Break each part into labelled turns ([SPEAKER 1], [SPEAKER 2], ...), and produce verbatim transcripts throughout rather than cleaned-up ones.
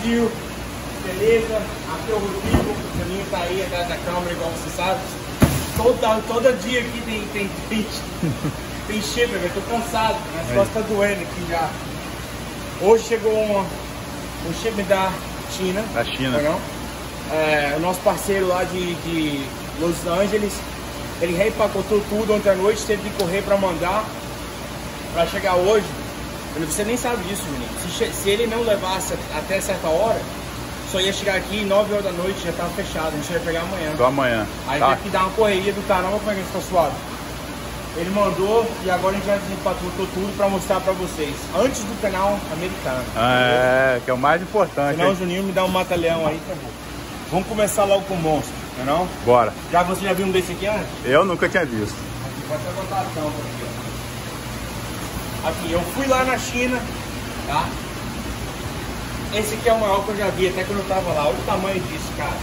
[SPEAKER 1] Brasil, beleza? Aqui é o Rodrigo, o Juninho tá aí atrás da câmera, igual você sabe. Todo, todo dia aqui tem, tem, tem, tem shipper, eu tô cansado, minhas é. costas tá doendo aqui já. Hoje chegou um, um shipment da China.
[SPEAKER 2] Da China.
[SPEAKER 1] Não? É, o nosso parceiro lá de, de Los Angeles, ele reempacotou tudo ontem à noite, teve que correr para mandar, para chegar hoje. Você nem sabe disso, menino. Se, se ele não levasse até certa hora, só ia chegar aqui nove horas da noite, já tava fechado, a gente ia pegar amanhã.
[SPEAKER 2] Só amanhã.
[SPEAKER 1] Aí
[SPEAKER 2] tá.
[SPEAKER 1] teve que dar uma correria do caramba, como é que a gente tá suado? Ele mandou e agora a gente já desempacotou tudo para mostrar para vocês, antes do canal americano.
[SPEAKER 2] É, que é o mais importante.
[SPEAKER 1] Senão o Juninho me dá um mata-leão aí, por favor. Vamos começar logo com o monstro, não é não?
[SPEAKER 2] Bora.
[SPEAKER 1] Já você já viu um desse aqui antes?
[SPEAKER 2] Eu nunca tinha visto.
[SPEAKER 1] Aqui, pode até botar a tampa aqui, ó. Aqui, eu fui lá na China, tá? Esse aqui é o maior que eu já vi, até quando eu tava lá. Olha o tamanho disso, cara.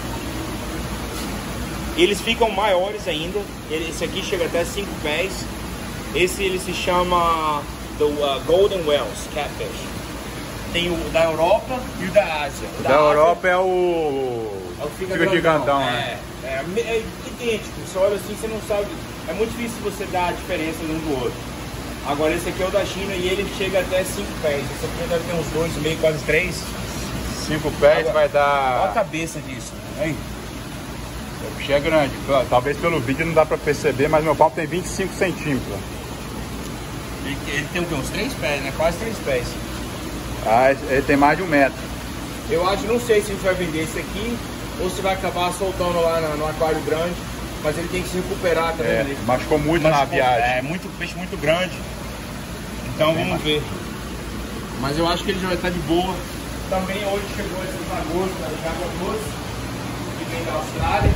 [SPEAKER 1] Eles ficam maiores ainda. Esse aqui chega até cinco pés. Esse ele se chama do, uh, Golden Whales Catfish. Tem o da Europa e o da Ásia. O
[SPEAKER 2] da,
[SPEAKER 1] da
[SPEAKER 2] Europa
[SPEAKER 1] Ásia,
[SPEAKER 2] é o...
[SPEAKER 1] É o fica,
[SPEAKER 2] fica gigantão,
[SPEAKER 1] é,
[SPEAKER 2] né?
[SPEAKER 1] É, é idêntico. Você olha assim, você não sabe. É muito difícil você dar a diferença de um do outro. Agora esse aqui é o da China e ele chega até cinco pés. Esse aqui deve ter uns dois, meio, quase três.
[SPEAKER 2] cinco pés. Agora, vai dar...
[SPEAKER 1] Olha a cabeça disso. Aí.
[SPEAKER 2] O bicho é grande. Talvez pelo vídeo não dá pra perceber, mas meu pau tem vinte e cinco centímetros.
[SPEAKER 1] Ele, ele tem o quê? Uns três pés, né? Quase três pés.
[SPEAKER 2] Ah, ele tem mais de um metro.
[SPEAKER 1] Eu acho, não sei se a gente vai vender esse aqui ou se vai acabar soltando lá no, no aquário grande. Mas ele tem que se recuperar também.
[SPEAKER 2] É,
[SPEAKER 1] né?
[SPEAKER 2] machucou muito machucou, na viagem.
[SPEAKER 1] É, muito peixe muito grande. Então Bem vamos ver. Mas eu acho que ele já vai estar de boa. Também hoje chegou esses lagostas, as águas doces, que vem da Austrália.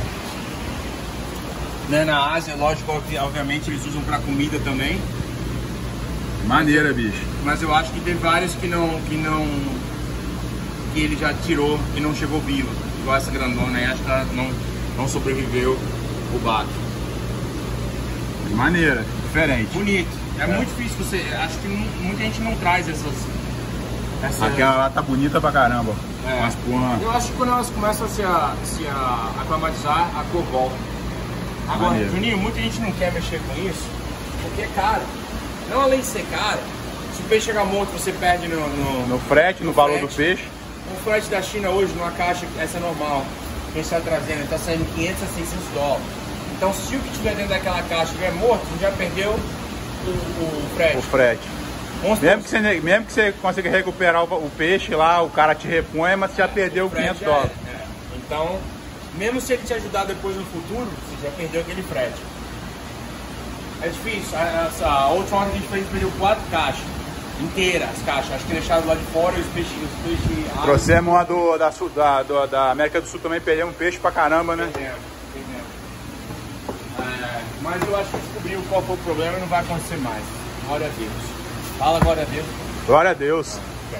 [SPEAKER 1] Né, na Ásia, lógico, obviamente eles usam para comida também.
[SPEAKER 2] Maneira, bicho.
[SPEAKER 1] Mas eu acho que tem vários que não, que não, que ele já tirou e não chegou vivo. Igual essa grandona aí, acho que ela não, não sobreviveu o baque.
[SPEAKER 2] Maneira, diferente.
[SPEAKER 1] Bonito. É, é muito difícil você. Acho que muita gente não traz essas. essas...
[SPEAKER 2] Aquela lá tá bonita pra caramba.
[SPEAKER 1] É.
[SPEAKER 2] Mas,
[SPEAKER 1] eu acho que quando elas começam a se, a, se a aclimatizar, a cor volta. Agora, Maneiro. Juninho, muita gente não quer mexer com isso porque é caro. Não, além de ser caro, se o peixe chegar morto, você perde no, no,
[SPEAKER 2] no frete, no, no valor frete. do peixe.
[SPEAKER 1] O frete da China hoje, numa caixa, essa é normal, que a gente está trazendo, está saindo quinhentos a seiscentos dólares. Então, se o que tiver dentro daquela caixa estiver morto, você já perdeu o, o frete.
[SPEAKER 2] O frete. Mesmo que, você, mesmo que você consiga recuperar o, o peixe lá, o cara te repõe, mas você já perdeu quinhentos dólares.
[SPEAKER 1] É, é. Então, mesmo se ele te ajudar depois no futuro, você já perdeu aquele frete. É difícil. Essa, a outra hora que a gente fez, perdeu quatro caixas. Inteiras as caixas. Acho que deixaram lá de fora e os peixes... Os peixes
[SPEAKER 2] Trouxemos uma do, da, da, do, da América do Sul também, perdemos peixe pra caramba, né?
[SPEAKER 1] Perdemos, perdemos. É, mas eu acho que descobriu qual foi o problema e não vai acontecer mais. Glória a Deus. Fala glória a Deus.
[SPEAKER 2] Glória a Deus.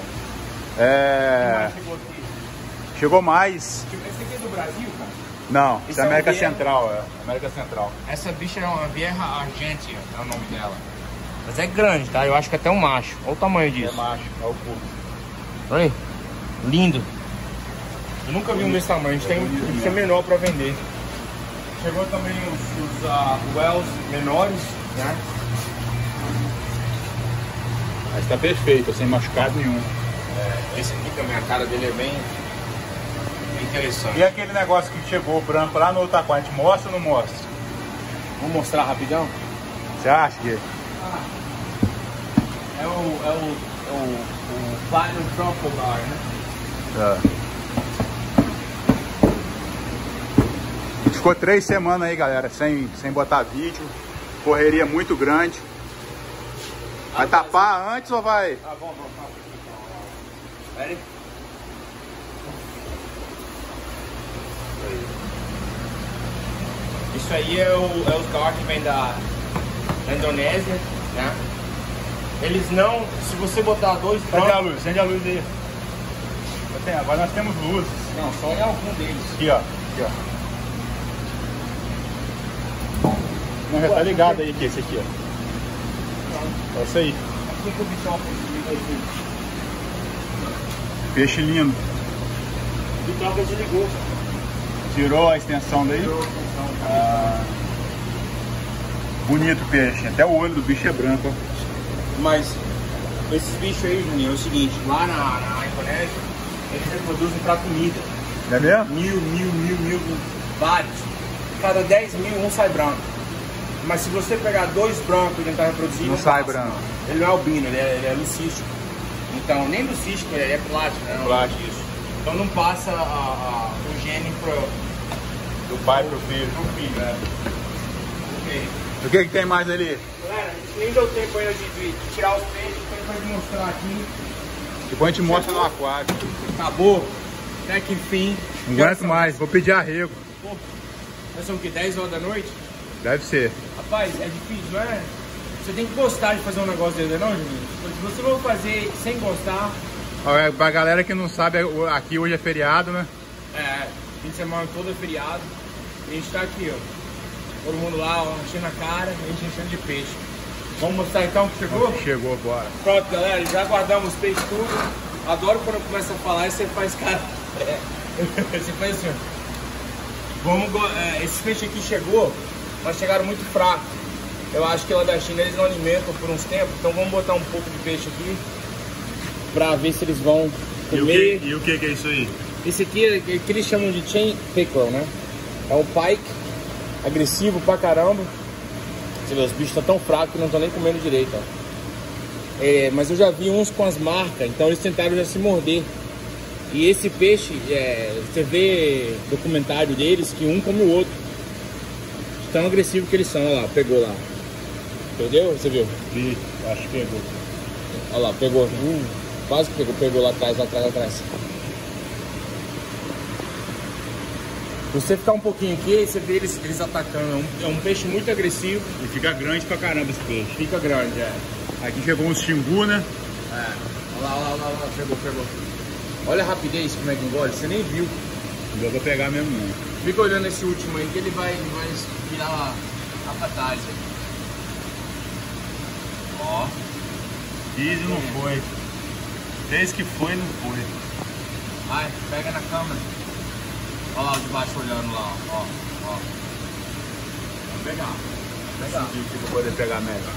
[SPEAKER 2] É...
[SPEAKER 1] Chegou,
[SPEAKER 2] chegou mais.
[SPEAKER 1] Esse aqui é do Brasil, cara?
[SPEAKER 2] Não, isso é América
[SPEAKER 1] é um
[SPEAKER 2] Central, é. América Central.
[SPEAKER 1] Essa bicha é uma Vieja Argentina, é o nome dela. Mas é grande, tá? Eu acho que até um macho. Olha o tamanho disso.
[SPEAKER 2] É macho, é o curto.
[SPEAKER 1] Olha aí. Lindo. Eu nunca vi um desse tamanho, a gente tem que ser menor pra vender. Chegou também os, os uh, wells menores, né?
[SPEAKER 2] Mas tá perfeito, sem machucado nenhum.
[SPEAKER 1] É, esse aqui também, a cara dele é bem, bem interessante.
[SPEAKER 2] E aquele negócio que chegou branco lá no outro aquário, a gente mostra ou não mostra?
[SPEAKER 1] Vamos mostrar rapidão?
[SPEAKER 2] Você acha que?
[SPEAKER 1] Ah, é o, é o, é o, o Platinum Tropical, né?
[SPEAKER 2] É. Ficou três semanas aí, galera, sem, sem botar vídeo. Correria muito grande. Vai tapar antes ou vai?
[SPEAKER 1] Ah, vamos, vamos, vamos. Espera aí. Isso aí é, o, é os gar que vem da, da Indonésia, né? Eles não, se você botar dois...
[SPEAKER 2] Acende a luz, acende a luz aí. Agora nós temos luzes.
[SPEAKER 1] Não, só é algum deles.
[SPEAKER 2] Aqui, ó. Aqui, ó. Não, já tá ligado aí que esse aqui, ó. É isso aí.
[SPEAKER 1] Aqui que o bichão fez.
[SPEAKER 2] Peixe lindo.
[SPEAKER 1] E troca desligou.
[SPEAKER 2] Tirou a extensão daí?
[SPEAKER 1] Tirou a extensão.
[SPEAKER 2] Ah, bonito o peixe. Até o olho do bicho é branco, ó.
[SPEAKER 1] Mas esses bichos aí, Juninho, é o seguinte, lá na, na Indonésia, eles reproduzem pra comida.
[SPEAKER 2] É mesmo?
[SPEAKER 1] Mil, mil, mil, mil, vários. Cada dez mil, um sai branco. Mas se você pegar dois brancos e tentar reproduzir,
[SPEAKER 2] não,
[SPEAKER 1] não
[SPEAKER 2] sai
[SPEAKER 1] passa,
[SPEAKER 2] branco.
[SPEAKER 1] Não. Ele não é albino, ele é, ele é lucístico. Então, nem lucístico, ele é plástico, né?
[SPEAKER 2] Plástico.
[SPEAKER 1] Isso. Então não passa a, a, o gene pro,
[SPEAKER 2] do pai pro filho.
[SPEAKER 1] Pro filho, é. Ok.
[SPEAKER 2] O que que tem mais ali?
[SPEAKER 1] Galera, a gente nem deu tempo ainda de, de, de tirar os peixes, então a gente vai te mostrar aqui.
[SPEAKER 2] Depois a gente mostra no aquário.
[SPEAKER 1] Acabou. Até que enfim.
[SPEAKER 2] Não aguento mais, vou pedir arrego.
[SPEAKER 1] Pô, nós somos o quê? dez horas da noite?
[SPEAKER 2] Deve ser.
[SPEAKER 1] Rapaz, é difícil, não é? Você tem que gostar de fazer um negócio desse, não, Juninho? Se você for fazer sem gostar...
[SPEAKER 2] Olha, pra galera que não sabe, aqui hoje é feriado, né?
[SPEAKER 1] É, fim de semana todo é feriado. E a gente tá aqui, ó. Todo mundo lá, ó, enchendo a cara, a gente enchendo de peixe. Vamos mostrar então que chegou?
[SPEAKER 2] Chegou, bora.
[SPEAKER 1] Pronto, galera, já guardamos os peixes tudo. Adoro quando começa a falar e você faz cara... É. Você faz assim, ó. Vamos, é, esse peixe aqui chegou, mas chegaram muito fracos. Eu acho que lá da China eles não alimentam por uns tempos, então vamos botar um pouco de peixe aqui pra ver se eles vão comer.
[SPEAKER 2] E o que, e o que, que é isso aí?
[SPEAKER 1] Esse aqui é o que eles chamam de chain pickerel, né? É um pike agressivo pra caramba. Você vê, os bichos estão tão fracos que não estão nem comendo direito, ó. É, mas eu já vi uns com as marcas, então eles tentaram já se morder. E esse peixe, é, você vê documentário deles que um come o outro. Tão agressivo que eles são, olha lá, pegou lá. Entendeu? Você viu?
[SPEAKER 2] Vi, acho que pegou.
[SPEAKER 1] Olha lá, pegou. Hum, quase que pegou, pegou lá atrás, lá atrás, lá atrás. Se você ficar um pouquinho aqui, aí você vê eles, eles atacando. É um, é um peixe muito agressivo.
[SPEAKER 2] E fica grande pra caramba esse peixe.
[SPEAKER 1] Fica grande, é.
[SPEAKER 2] Aqui chegou um xingu, né?
[SPEAKER 1] É. Olha lá, olha lá, olha lá, pegou, pegou. Olha a rapidez como é que engole, você nem viu.
[SPEAKER 2] Não deu pra pegar mesmo não.
[SPEAKER 1] Fica olhando esse último aí que ele vai, ele vai virar a, a batata. Ó.
[SPEAKER 2] Fiz e não foi. Fez que foi, não foi.
[SPEAKER 1] Vai, pega na câmera. Olha lá o de baixo olhando lá, ó. Ó. Vai pegar. Vai pegar.
[SPEAKER 2] Subir aqui pra poder pegar melhor.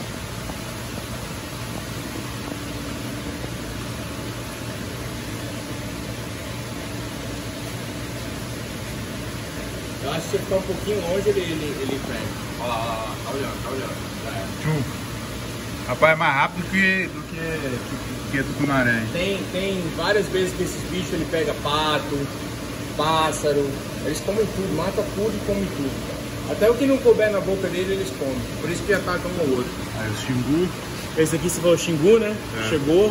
[SPEAKER 1] Eu acho que se ele ficar um pouquinho longe, ele, ele, ele pega. Olha lá, olha lá, tá olhando, tá olhando. É.
[SPEAKER 2] Tchum. Rapaz, é mais rápido que, do que, que, que tucunaré.
[SPEAKER 1] Tem, tem várias vezes que esses bichos ele pega pato, pássaro, eles comem tudo, mata tudo e comem tudo. Até o que não couber na boca dele, eles comem. Por isso que atacam um ao outro.
[SPEAKER 2] Aí o xingu.
[SPEAKER 1] Esse aqui se for o xingu, né?
[SPEAKER 2] É.
[SPEAKER 1] Chegou.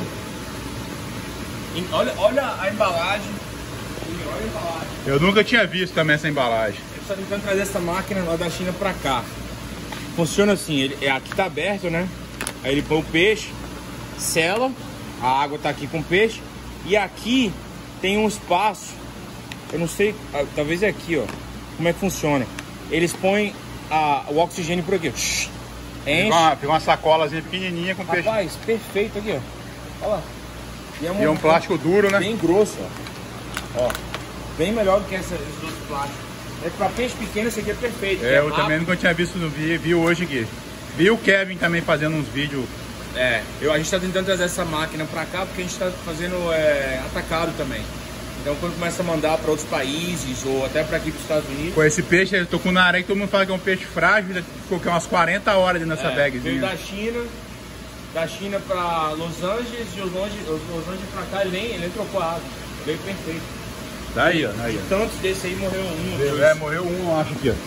[SPEAKER 1] E olha, olha a embalagem. Olha a embalagem.
[SPEAKER 2] Eu nunca tinha visto também essa embalagem.
[SPEAKER 1] Ele está tentando trazer essa máquina lá da China pra cá. Funciona assim, ele, é, aqui tá aberto, né? Aí ele põe o peixe, sela, a água tá aqui com o peixe. E aqui tem um espaço, eu não sei, talvez é aqui, ó. Como é que funciona? Eles põem a, o oxigênio por aqui, ó. Enche.
[SPEAKER 2] Fica uma, fica uma sacolazinha pequenininha com peixe.
[SPEAKER 1] Rapaz, perfeito aqui, ó. Olha lá. E é,
[SPEAKER 2] e é um plástico duro, né?
[SPEAKER 1] Bem grosso, ó. Ó. Bem melhor do que essa, esses outros plásticos. É, pra peixe pequeno, esse aqui é perfeito.
[SPEAKER 2] É,
[SPEAKER 1] é
[SPEAKER 2] eu rápido. Também nunca tinha visto, vi, vi hoje aqui. Vi o Kevin também fazendo uns vídeos.
[SPEAKER 1] É, eu, a gente tá tentando trazer essa máquina pra cá porque a gente tá fazendo é, atacado também. Então quando começa a mandar para outros países ou até para aqui para os Estados Unidos.
[SPEAKER 2] Com esse peixe, eu tô com na areia que todo mundo fala que é um peixe frágil, ficou que umas quarenta horas ali nessa
[SPEAKER 1] é,
[SPEAKER 2] bagzinha.
[SPEAKER 1] Veio da China, da China para Los Angeles, de Los Angeles, Los Angeles para cá, ele nem, ele nem trocou a água, veio perfeito.
[SPEAKER 2] Daí, ó, daí, ó.
[SPEAKER 1] Tantos desse aí morreu um.
[SPEAKER 2] Veio, é, morreu um, eu acho aqui, ó.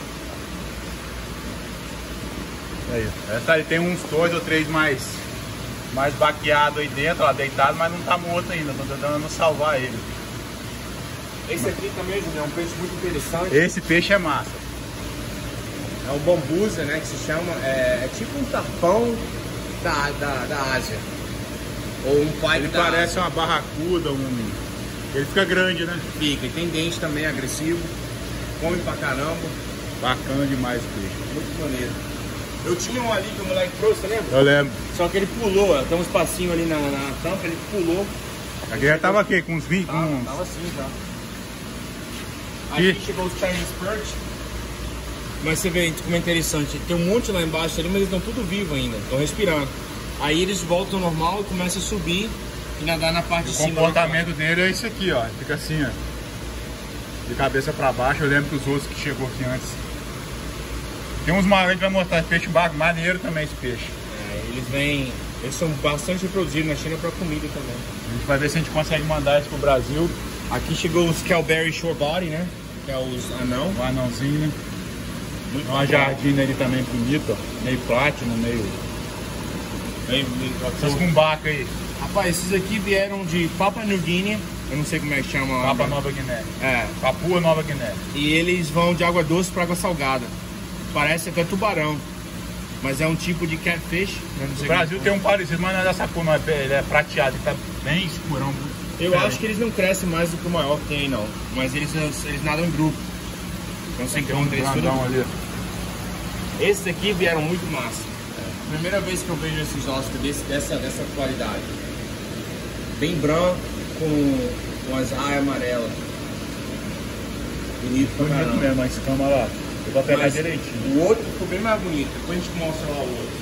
[SPEAKER 2] Aí, essa aí tem uns dois ou três mais, mais baqueados aí dentro, ó, deitado, mas não tá morto ainda, tô tentando salvar ele.
[SPEAKER 1] Esse aqui também, Juninho, é um peixe muito interessante.
[SPEAKER 2] Esse peixe é massa.
[SPEAKER 1] É um bambuza, né, que se chama, é, é tipo um tapão da, da, da Ásia. Ou um pai
[SPEAKER 2] Ele
[SPEAKER 1] da
[SPEAKER 2] parece
[SPEAKER 1] Ásia.
[SPEAKER 2] uma barracuda, um... ele fica grande, né?
[SPEAKER 1] Fica, e tem dente também agressivo, come pra caramba.
[SPEAKER 2] Bacana demais o peixe.
[SPEAKER 1] Muito maneiro. Eu tinha um ali que o moleque trouxe, você lembra?
[SPEAKER 2] Eu lembro.
[SPEAKER 1] Só que ele pulou, ó, tem um espacinho ali na, na tampa, ele pulou.
[SPEAKER 2] Aqui já tava aqui, com uns vinte.
[SPEAKER 1] Tava,
[SPEAKER 2] uns...
[SPEAKER 1] tava assim já.
[SPEAKER 2] E...
[SPEAKER 1] Aqui chegou os Chinese Perch. Mas você vê, como é interessante, tem um monte lá embaixo ali, mas eles estão tudo vivos ainda, estão respirando. Aí eles voltam ao normal e começam a subir e nadar na parte
[SPEAKER 2] o
[SPEAKER 1] de cima.
[SPEAKER 2] O comportamento dele é esse aqui, ó. Fica assim, ó. De cabeça pra baixo. Eu lembro que os outros que chegou aqui antes. Tem uns maiores que vai mostrar peixe bago, maneiro também esse peixe.
[SPEAKER 1] É, eles vêm. Eles são bastante reproduzidos na China para comida também.
[SPEAKER 2] A gente vai ver se a gente consegue mandar isso pro Brasil.
[SPEAKER 1] Aqui chegou os Kelberry Short Body, né? Que é os anão.
[SPEAKER 2] O anãozinho, né?
[SPEAKER 1] Muito
[SPEAKER 2] uma jardina ali também bonita, ó. Meio platino, meio.
[SPEAKER 1] Meio. meio
[SPEAKER 2] Essas com baca aí.
[SPEAKER 1] Rapaz, esses aqui vieram de Papua New Guinea. Eu não sei como é que chama.
[SPEAKER 2] Papua Nova Guiné.
[SPEAKER 1] É.
[SPEAKER 2] Papua Nova Guiné.
[SPEAKER 1] E eles vão de água doce para água salgada. Parece até tubarão. Mas é um tipo de catfish.
[SPEAKER 2] No Brasil tem um parecido, mas não é dessa cor, não. Ele é prateado, ele tá bem escurão.
[SPEAKER 1] Eu acho que eles não crescem mais do que o maior que tem aí, não. Mas eles, eles nadam em grupo. Então você encontra eles tudo ali. Esses aqui vieram muito massa. É. Primeira vez que eu vejo esses Oscar desse, dessa, dessa qualidade. Bem branco, com, com as raias amarelas. Bonito pra
[SPEAKER 2] Bonito
[SPEAKER 1] caramba.
[SPEAKER 2] mesmo, a escama lá. Eu vou pegar
[SPEAKER 1] Mas
[SPEAKER 2] direitinho.
[SPEAKER 1] O outro ficou bem mais bonito. Depois a gente mostra lá o outro.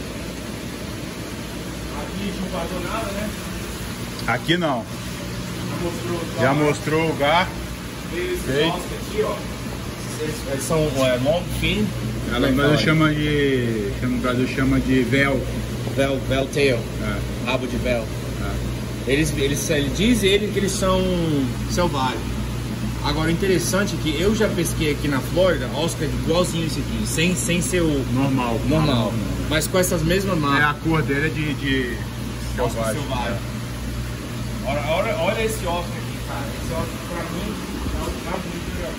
[SPEAKER 1] Aqui a gente não guardou nada, né?
[SPEAKER 2] Aqui não.
[SPEAKER 1] Já mostrou,
[SPEAKER 2] Já mostrou o lugar.
[SPEAKER 1] Esses Oscar aqui, ó. Eles são é, long fin.
[SPEAKER 2] No Brasil chama de. No Brasil chama de véu.
[SPEAKER 1] Véu, véu tail.
[SPEAKER 2] É.
[SPEAKER 1] Rabo de véu.
[SPEAKER 2] É.
[SPEAKER 1] Eles, eles, ele diz ele que eles são selvagens. Agora o interessante é que eu já pesquei aqui na Flórida Oscar igualzinho esse aqui, sem, sem ser o
[SPEAKER 2] normal.
[SPEAKER 1] normal, mas com essas mesmas marcas.
[SPEAKER 2] É, a cor dele é de, de
[SPEAKER 1] Oscar
[SPEAKER 2] selvagem.
[SPEAKER 1] selvagem. É. Olha, olha, olha esse Oscar aqui, cara. Esse Oscar pra mim é o mais bonito que eu já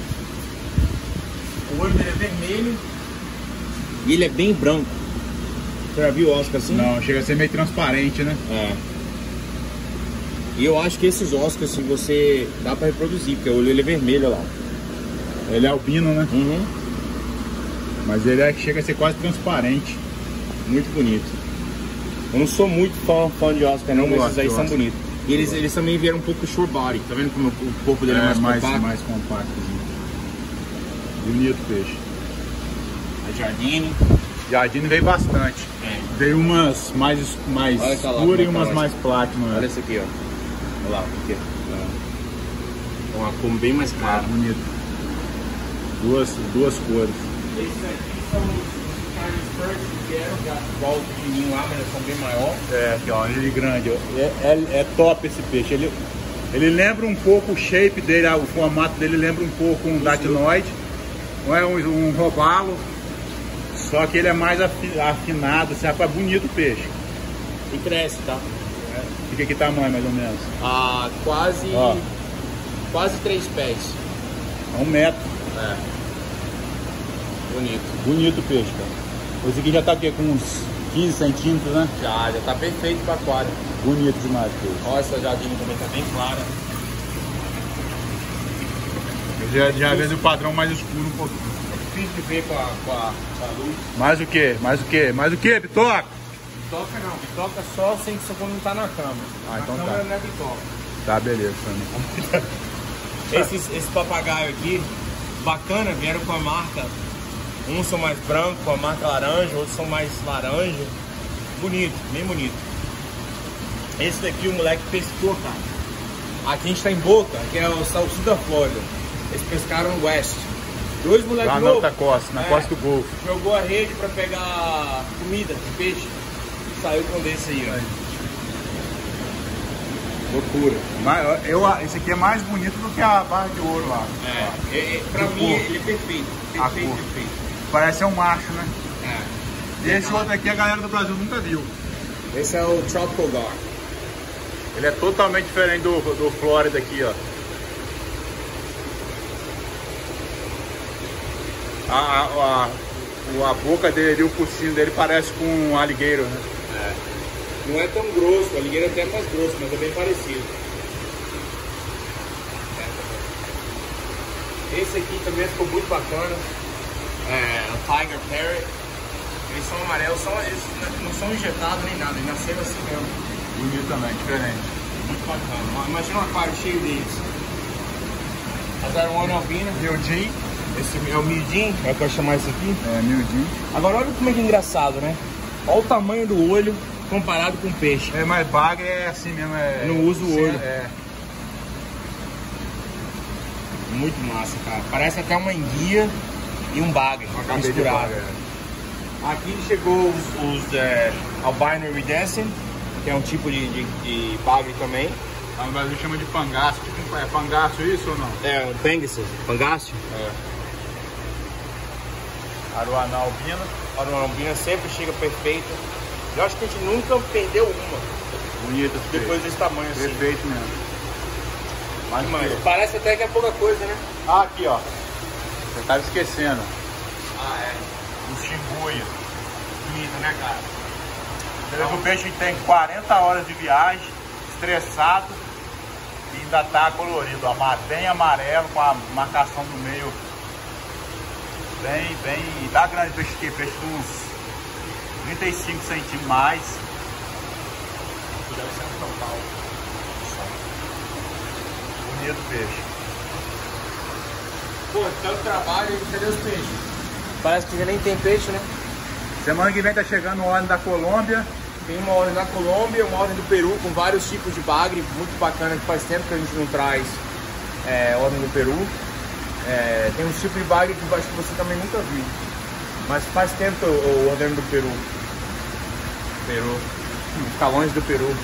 [SPEAKER 1] vi. O olho dele é vermelho e ele é bem branco. Você já viu o Oscar assim?
[SPEAKER 2] Não, chega a ser meio transparente, né?
[SPEAKER 1] É. E eu acho que esses Oscars, se você dá pra reproduzir, porque o olho ele é vermelho, olha lá.
[SPEAKER 2] Ele é albino, né?
[SPEAKER 1] Uhum.
[SPEAKER 2] Mas ele é que chega a ser quase transparente.
[SPEAKER 1] Muito bonito. Eu não sou muito fã, fã de Oscar não,
[SPEAKER 2] Eu
[SPEAKER 1] mas
[SPEAKER 2] gosto,
[SPEAKER 1] esses aí
[SPEAKER 2] eu
[SPEAKER 1] são
[SPEAKER 2] gosto.
[SPEAKER 1] bonitos. E eles, eles também vieram um pouco short body, tá vendo como o corpo dele é,
[SPEAKER 2] É,
[SPEAKER 1] mais,
[SPEAKER 2] mais,
[SPEAKER 1] compacto?
[SPEAKER 2] mais compacto. Bonito peixe.
[SPEAKER 1] A Jardine.
[SPEAKER 2] Jardine veio bastante.
[SPEAKER 1] É.
[SPEAKER 2] Veio umas mais, mais
[SPEAKER 1] Olha essa lá,
[SPEAKER 2] escuras e
[SPEAKER 1] como é
[SPEAKER 2] umas
[SPEAKER 1] que tá
[SPEAKER 2] mais platinum.
[SPEAKER 1] Olha esse aqui, ó. Olha lá, aqui. É uma cor bem mais
[SPEAKER 2] Ah,
[SPEAKER 1] clara.
[SPEAKER 2] bonito. Duas, duas cores.
[SPEAKER 1] Esses aqui são os Chinese Perch que vieram, já igual o pequenininho lá, mas eles são bem maior.
[SPEAKER 2] É, aqui ó, ele grande. É, é, é top esse peixe. Ele, ele lembra um pouco o shape dele, o formato dele lembra um pouco um datinoide. Não é um, um robalo. Só que ele é mais afinado, assim, é bonito o peixe.
[SPEAKER 1] E cresce, tá?
[SPEAKER 2] Fica que tamanho mais ou menos?
[SPEAKER 1] Ah, quase.
[SPEAKER 2] Ó.
[SPEAKER 1] Quase três pés.
[SPEAKER 2] É um metro.
[SPEAKER 1] É. Bonito.
[SPEAKER 2] Bonito o peixe, cara. Esse aqui já tá aqui com uns quinze centímetros, né?
[SPEAKER 1] Já, já tá perfeito pra aquário.
[SPEAKER 2] Bonito demais o peixe.
[SPEAKER 1] Olha essa jardinha também, tá bem clara.
[SPEAKER 2] Já, já vê o padrão mais escuro um pouquinho.
[SPEAKER 1] É difícil de ver com a, com a, com a luz.
[SPEAKER 2] Mais o que? Mais o que? Mais o que, Bitoca?
[SPEAKER 1] Bitoca não, bitoca só sem que quando não tá na cama.
[SPEAKER 2] Ah,
[SPEAKER 1] na
[SPEAKER 2] então
[SPEAKER 1] câmera
[SPEAKER 2] tá.
[SPEAKER 1] não é bitoca.
[SPEAKER 2] Tá, beleza. Também.
[SPEAKER 1] Esses, esse papagaio aqui, bacana, vieram com a marca. Uns são mais brancos, com a marca laranja, outros são mais laranja. Bonito, bem bonito. Esse daqui o moleque pescou, cara. Aqui a gente tá em Boca, que é o sul da Flórida. Eles pescaram no West. Dois moleques
[SPEAKER 2] Lá na
[SPEAKER 1] loucos.
[SPEAKER 2] outra costa, na
[SPEAKER 1] É,
[SPEAKER 2] costa do Golfo.
[SPEAKER 1] Jogou a rede pra pegar comida, peixe. Saiu com desse aí, ó.
[SPEAKER 2] Loucura. Mas, eu, esse aqui é mais bonito do que a barra de ouro lá.
[SPEAKER 1] É, é, é pra
[SPEAKER 2] Do
[SPEAKER 1] mim
[SPEAKER 2] corpo.
[SPEAKER 1] ele é perfeito.
[SPEAKER 2] A
[SPEAKER 1] Perfeito,
[SPEAKER 2] cor.
[SPEAKER 1] perfeito.
[SPEAKER 2] Parece ser um macho, né?
[SPEAKER 1] É.
[SPEAKER 2] E esse outro aqui a galera do Brasil nunca viu.
[SPEAKER 1] Esse é o Tropical Gar.
[SPEAKER 2] Ele é totalmente diferente do, do Flórida aqui, ó. A, a, a, a boca dele, o focinho dele parece com um alligator, né?
[SPEAKER 1] É. Não é tão grosso, o alligator até é mais grosso, mas é bem parecido. Esse aqui também ficou muito bacana. É, o Tiger Parrot. Eles são amarelos, são, eles não são injetados nem nada, eles nasceram assim mesmo.
[SPEAKER 2] Bonito também, diferente.
[SPEAKER 1] Muito bacana. Imagina um aquário cheio deles. As arowana albina.
[SPEAKER 2] Mildin.
[SPEAKER 1] Esse é o mildin, é o que eu chamar isso aqui.
[SPEAKER 2] É, mildin.
[SPEAKER 1] Agora olha como é que é engraçado, né? Olha o tamanho do olho comparado com o peixe.
[SPEAKER 2] É, mas bagre é assim mesmo. É...
[SPEAKER 1] Não usa o olho.
[SPEAKER 2] É.
[SPEAKER 1] Muito massa, cara. Parece até uma enguia e um bagre misturado. Aqui chegou os, os é, albino iridescent, que é um tipo de, de, de bagre também.
[SPEAKER 2] Lá no Brasil chama de pangaço. Tipo, é pangaço isso ou não?
[SPEAKER 1] É, um pengaço, pangácio.
[SPEAKER 2] É. Arowana albina.
[SPEAKER 1] A arowana albina sempre chega perfeita. Eu acho que a gente nunca perdeu uma.
[SPEAKER 2] Bonita.
[SPEAKER 1] Depois desse tamanho assim.
[SPEAKER 2] Perfeito mesmo.
[SPEAKER 1] Mas, mas parece até que é pouca coisa, né?
[SPEAKER 2] Ah, aqui ó. Você estava esquecendo.
[SPEAKER 1] Ah, é.
[SPEAKER 2] O shibuya.
[SPEAKER 1] Bonito, né, cara?
[SPEAKER 2] Você vê que o peixe tem quarenta horas de viagem, estressado e ainda tá colorido. Bem amarelo, com a marcação do meio bem, bem. Dá grande peixe aqui, peixe de uns trinta e cinco centímetros mais.
[SPEAKER 1] Deve ser um total.
[SPEAKER 2] Bonito peixe.
[SPEAKER 1] Pô, tanto trabalho e cadê os peixes? Parece que já nem tem peixe, né?
[SPEAKER 2] Semana que vem tá chegando o ordem da Colômbia.
[SPEAKER 1] Tem uma ordem da Colômbia, uma ordem do Peru com vários tipos de bagre, muito bacana, que faz tempo que a gente não traz é, ordem do Peru. É, tem um tipo de bagre que eu acho que você também nunca viu, mas faz tempo que o ordem do Peru. Peru. Fica longe do Peru.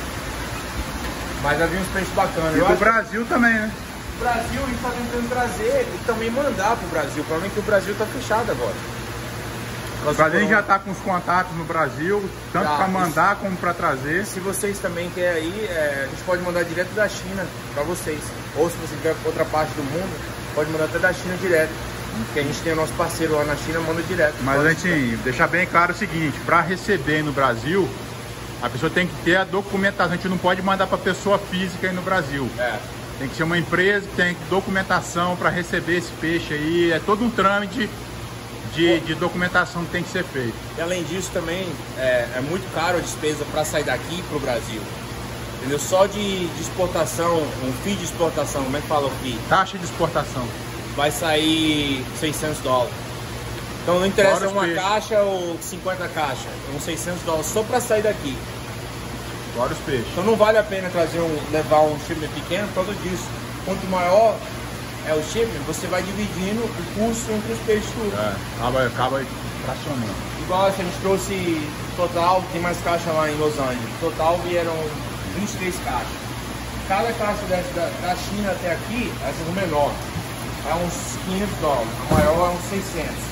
[SPEAKER 1] Mas havia uns peixes bacanas.
[SPEAKER 2] E
[SPEAKER 1] eu
[SPEAKER 2] do
[SPEAKER 1] acho...
[SPEAKER 2] Brasil também, né?
[SPEAKER 1] O Brasil, a gente está tentando trazer e também mandar pro Brasil. O problema é que o Brasil está fechado agora.
[SPEAKER 2] O Brasil já está com os contatos no Brasil, tanto para mandar como para trazer.
[SPEAKER 1] Se vocês também querem aí, é, a gente pode mandar direto da China para vocês. Ou se você tiver outra parte do mundo, pode mandar até da China direto. Porque a gente tem o nosso parceiro lá na China, manda direto.
[SPEAKER 2] Mas a gente deixar bem claro o seguinte, para receber no Brasil, a pessoa tem que ter a documentação. A gente não pode mandar para pessoa física aí no Brasil.
[SPEAKER 1] É.
[SPEAKER 2] Tem que ser uma empresa que tem documentação para receber esse peixe aí. É todo um trâmite de, de documentação que tem que ser feito.
[SPEAKER 1] E além disso também, é, é muito caro a despesa para sair daqui para o Brasil. Entendeu? Só de, de exportação, um fee de exportação, como é que fala o fee?
[SPEAKER 2] Taxa de exportação.
[SPEAKER 1] Vai sair seiscentos dólares. Então não interessa uma
[SPEAKER 2] peixes.
[SPEAKER 1] caixa ou cinquenta caixas, é uns seiscentos dólares só para sair daqui.
[SPEAKER 2] Fora os peixes.
[SPEAKER 1] Então não vale a pena trazer um, levar um shipment pequeno por causa disso. Quanto maior é o shipment, você vai dividindo o custo entre os peixes tudo.
[SPEAKER 2] É, acaba, acaba fracionando.
[SPEAKER 1] Igual se a gente trouxe total, tem mais caixa lá em Los Angeles. Total vieram vinte e três caixas. Cada caixa dessa, da, da China até aqui, essa é o menor, é uns quinhentos dólares. A maior é uns seiscentos.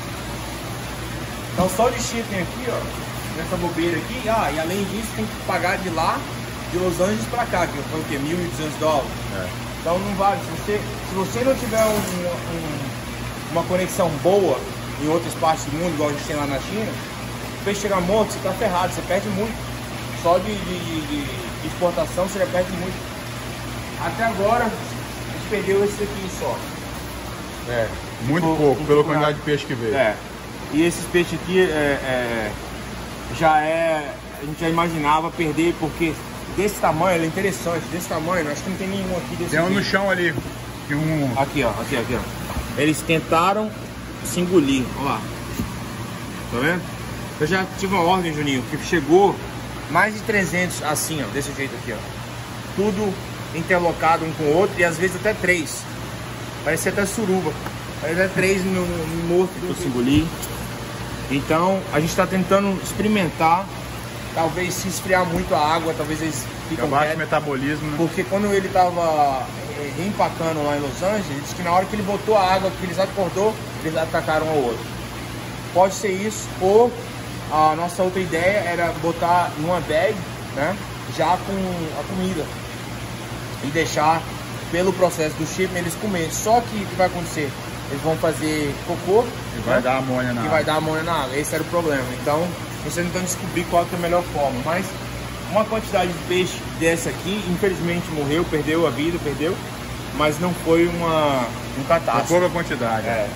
[SPEAKER 1] Então só de shipping aqui, ó, nessa bobeira aqui, ah, e além disso tem que pagar de lá, de Los Angeles pra cá, que foi o quê? mil e duzentos dólares. É. Então não vale. Se você, se você não tiver um, um, uma conexão boa em outras partes do mundo, igual a gente tem lá na China, o peixe chegar morto, você tá ferrado, você perde muito. Só de, de, de, de exportação você já perde muito. Até agora a gente perdeu esse aqui só.
[SPEAKER 2] É, muito por, pouco, por, pela por quantidade de peixe que veio.
[SPEAKER 1] É. E esses peixes aqui é, é, já é. A gente já imaginava perder, porque desse tamanho, ele é interessante, desse tamanho, acho que não tem nenhum aqui desse.
[SPEAKER 2] Tem um no chão ali. Um...
[SPEAKER 1] Aqui, ó, aqui, aqui, ó. Eles tentaram se engolir, olha lá. Tá vendo? Eu já tive uma ordem, Juninho, que chegou mais de trezentos assim, ó, desse jeito aqui, ó. Tudo interlocado um com o outro e às vezes até três. Parece até suruba. Parece até três no, no morto do se engolir. Então a gente está tentando experimentar. Talvez se esfriar muito a água, talvez eles ficam
[SPEAKER 2] baixo o metabolismo, né?
[SPEAKER 1] Porque quando ele estava reempacando lá em Los Angeles, ele disse que na hora que ele botou a água, que eles acordou, eles atacaram ao outro. Pode ser isso, ou a nossa outra ideia era botar numa bag, né, já com a comida e deixar pelo processo do shipment eles comerem. Só que o que vai acontecer? Eles vão fazer cocô
[SPEAKER 2] e vai, né, dar amônia na
[SPEAKER 1] e
[SPEAKER 2] água.
[SPEAKER 1] vai dar amônia na água. Esse era o problema. Então a gente está tentando descobrir qual é a melhor forma. Mas uma quantidade de peixe dessa aqui, infelizmente morreu, perdeu a vida, perdeu. Mas não foi uma um catástrofe.
[SPEAKER 2] Foi pouca quantidade.
[SPEAKER 1] É.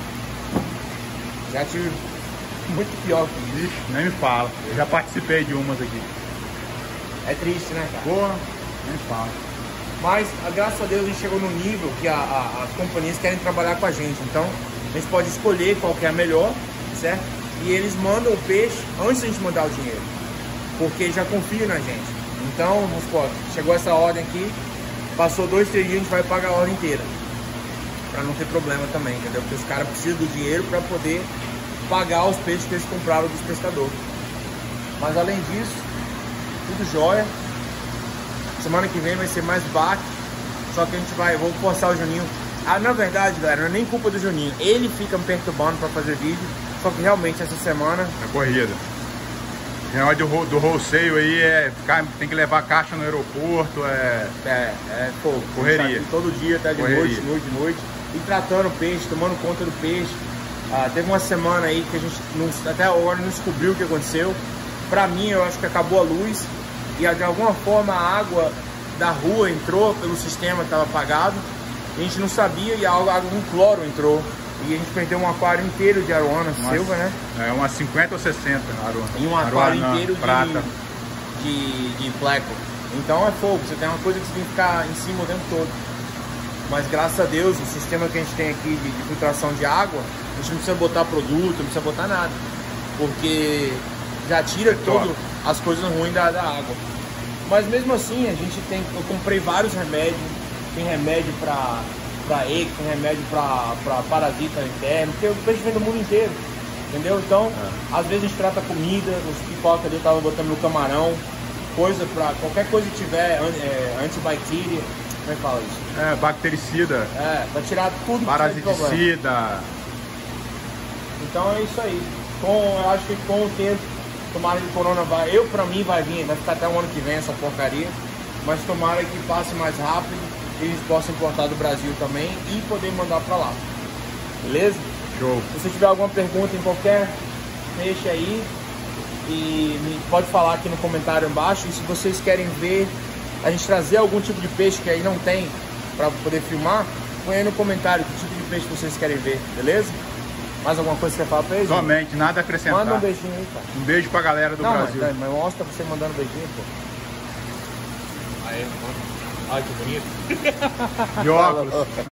[SPEAKER 1] Já tive muito pior que isso.
[SPEAKER 2] Nem me fala. Eu já participei de umas aqui.
[SPEAKER 1] É triste, né, cara?
[SPEAKER 2] Porra. Nem fala.
[SPEAKER 1] Mas, graças a Deus, a gente chegou no nível que a, a, as companhias querem trabalhar com a gente. Então, a gente pode escolher qual que é a melhor, certo? E eles mandam o peixe antes de a gente mandar o dinheiro, porque já confiam na gente. Então, vamos supor, chegou essa ordem aqui, passou dois, três dias, a gente vai pagar a ordem inteira, para não ter problema também, entendeu? Porque os caras precisam do dinheiro para poder pagar os peixes que eles compraram dos pescadores. Mas além disso, tudo jóia. Semana que vem vai ser mais baque, só que a gente vai, vou forçar o Juninho. Ah, na verdade, galera, não é nem culpa do Juninho, ele fica me perturbando para fazer vídeo, só que realmente essa semana...
[SPEAKER 2] É corrida. O negócio do, do wholesale aí é ficar, tem que levar caixa no aeroporto, é...
[SPEAKER 1] É, é fogo.
[SPEAKER 2] Correria.
[SPEAKER 1] Tá todo dia, até de
[SPEAKER 2] Correria.
[SPEAKER 1] noite, noite, noite. E tratando o peixe, tomando conta do peixe. Ah, teve uma semana aí que a gente não, até agora não descobriu o que aconteceu. Pra mim, eu acho que acabou a luz e de alguma forma a água da rua entrou pelo sistema que estava apagado. A gente não sabia e a água com cloro entrou. E a gente perdeu um aquário inteiro de arowana,
[SPEAKER 2] Umas,
[SPEAKER 1] silva, né?
[SPEAKER 2] É, umas cinquenta ou sessenta arowana.
[SPEAKER 1] E um aquário
[SPEAKER 2] arowana
[SPEAKER 1] inteiro
[SPEAKER 2] prata.
[SPEAKER 1] de, de, de pleco. Então é fogo, você tem uma coisa que você tem que ficar em cima o tempo todo. Mas graças a Deus, o sistema que a gente tem aqui de, de filtração de água, a gente não precisa botar produto, não precisa botar nada. Porque já tira todas as coisas ruins da, da água. Mas mesmo assim, a gente tem, eu comprei vários remédios. Tem remédio para para E, tem remédio para parasita interno, porque o peixe vem do mundo inteiro, entendeu? Então, é. às vezes a gente trata comida, os pipoca ali eu tava botando no camarão, coisa para qualquer coisa que tiver, é, antibactéria, como é que fala isso?
[SPEAKER 2] É, bactericida.
[SPEAKER 1] É, para tirar tudo.
[SPEAKER 2] Parasiticida.
[SPEAKER 1] Então é isso aí. Com, eu acho que com o tempo, tomara que o corona vai, eu pra mim vai vir, vai ficar até o ano que vem essa porcaria, mas tomara que passe mais rápido, e eles possam importar do Brasil também e poder mandar pra lá. Beleza?
[SPEAKER 2] Show.
[SPEAKER 1] Se você tiver alguma pergunta em qualquer peixe aí, e me pode falar aqui no comentário embaixo. E se vocês querem ver a gente trazer algum tipo de peixe que aí não tem pra poder filmar, põe aí no comentário que tipo de peixe vocês querem ver, beleza? Mais alguma coisa que você quer falar pra eles?
[SPEAKER 2] Somente, nada a acrescentar.
[SPEAKER 1] Manda um beijinho aí, cara.
[SPEAKER 2] Um beijo pra galera do
[SPEAKER 1] não,
[SPEAKER 2] Brasil.
[SPEAKER 1] Mas, mas mostra você mandando beijinho, pô.
[SPEAKER 2] Aí,
[SPEAKER 1] Ai, que bonito.
[SPEAKER 2] De óculos.